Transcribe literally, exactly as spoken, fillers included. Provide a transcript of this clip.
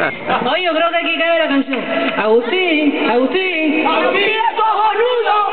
Oye, yo creo que aquí cabe la canción. Agustín, Agustín. ¡Agustín, cojonudo!